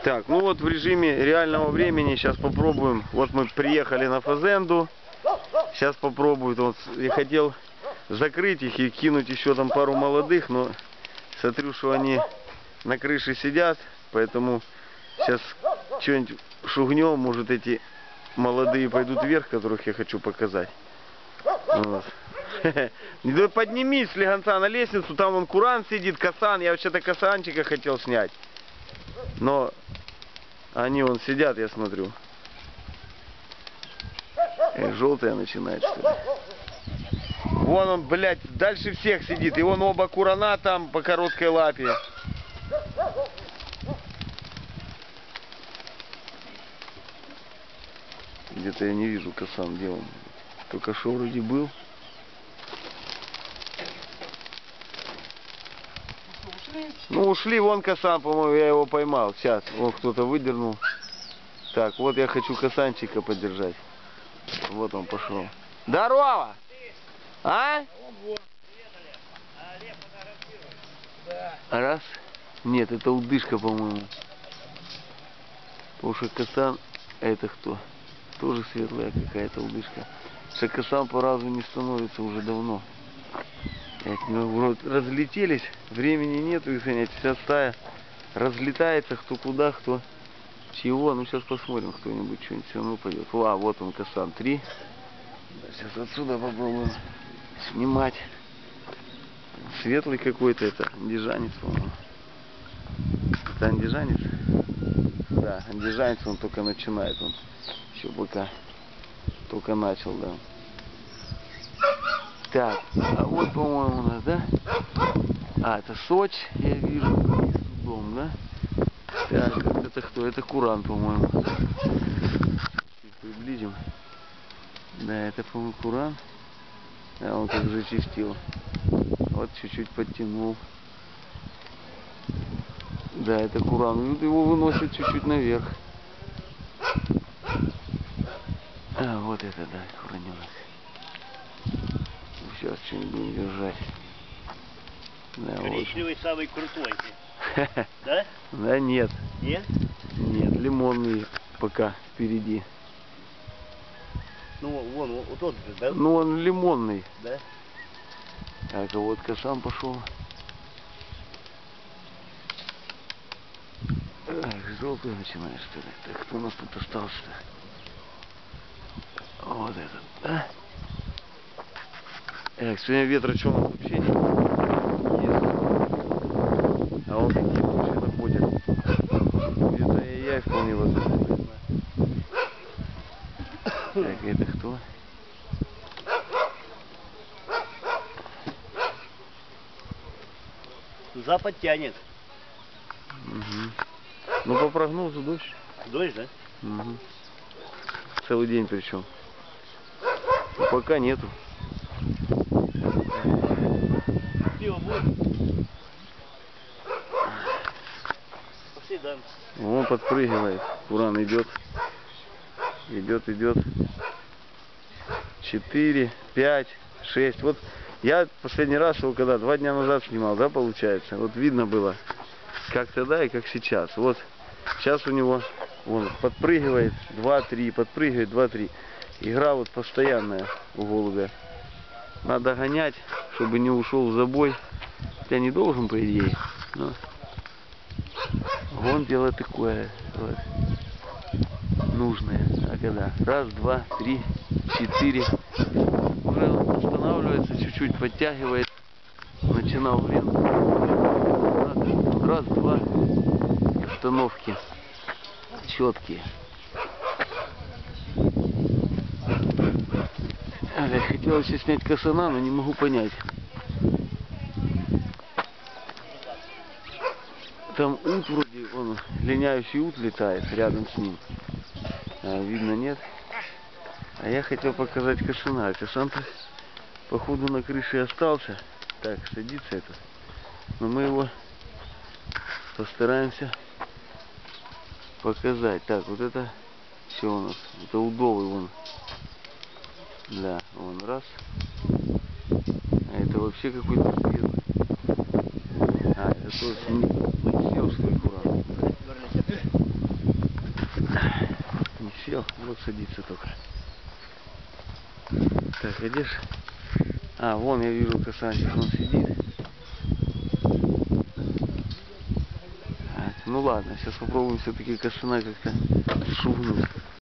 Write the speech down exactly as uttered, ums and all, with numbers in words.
Так, ну вот в режиме реального времени сейчас попробуем. Вот мы приехали на фазенду. Сейчас попробую. Вот я хотел закрыть их и кинуть еще там пару молодых, но смотрю, что они на крыше сидят, поэтому сейчас что-нибудь шугнем, может эти молодые пойдут вверх, которых я хочу показать. Вот. Ну поднимись, слегонца, на лестницу, там вон куран сидит, касан. Я вообще-то касанчика хотел снять. Но они вон сидят, я смотрю. Эх, желтая начинает, что ли. Вон он, блядь, дальше всех сидит. И вон оба курана там по короткой лапе. Где-то я не вижу касан, где он. Только что вроде был. Ну ушли, вон касан, по-моему, я его поймал. Сейчас, вон кто-то выдернул. Так, вот я хочу касанчика подержать. Вот он пошел. Здорово! А? Раз. Нет, это удышка, по-моему. Потому что касан, это кто? Тоже светлая какая-то удышка. Что касан по разу не становится уже давно. Вот разлетелись, времени нету их занять. Вся стая разлетается, кто куда, кто чего. Ну сейчас посмотрим, кто-нибудь что-нибудь все равно пойдет. А, вот он касан три. Сейчас отсюда попробуем снимать. Светлый какой-то, это андижанец, по-моему. Это андижанец? Да, андижанец, он только начинает. Он еще пока только начал, да. Так, а вот, по-моему, у нас, да? А, это Сочь, я вижу, дом, да? Так, это кто? Это Куран, по-моему. Приблизим. Да, это, по-моему, Куран. А он как зачистил. Вот чуть-чуть подтянул. Да, это Куран. И его выносит чуть-чуть наверх. А, вот это, да, Кураненок. Сейчас что-нибудь будем держать. Да, коричневый вот. Самый крутой. Да? Да нет. Нет? Нет, лимонный пока впереди. Ну вон, вот тот же, да? Ну он лимонный. Да? Так, а вот касан пошел. Эх, желтый начинаешь, что ли? Так, кто у нас тут остался-то? Вот этот, да? Эх, сегодня ветра что вообще нет. А он какие вообще находит. Где-то и я вполне возможно. Так, это кто? Запад тянет. Угу. Ну по прогнозу дождь. Дождь, да? Угу. Целый день причем. Но пока нету. Он подпрыгивает. Куран идет. Идет, идет. Четыре, пять, шесть. Вот я последний раз его когда два дня назад снимал, да, получается. Вот видно было, как тогда и как сейчас. Вот сейчас у него он подпрыгивает два-три, подпрыгивает два-три. Игра вот постоянная у голубя. Надо гонять, чтобы не ушел в забой. Хотя не должен, по идее. Но гон дело такое. Вот. Нужное. А когда? Раз, два, три, четыре. Уже он останавливается, чуть-чуть подтягивает. Начинал блин. Раз, два. Остановки. Четкие. Я хотел еще снять касана, но не могу понять. Там ут вроде, он линяющий ут летает рядом с ним. А, видно нет. А я хотел показать касана. Касан-то походу на крыше остался. Так, садится это. Но мы его постараемся показать. Так, вот это все у нас. Это удовый вон. Да, вон раз. А это вообще какой-то светлый. А, это тоже не сел свой Куран. Все, вот садится только. Так, идешь? А, вон я вижу касанчик, он сидит. Так, ну ладно, сейчас попробуем все-таки косана как-то шугнуть.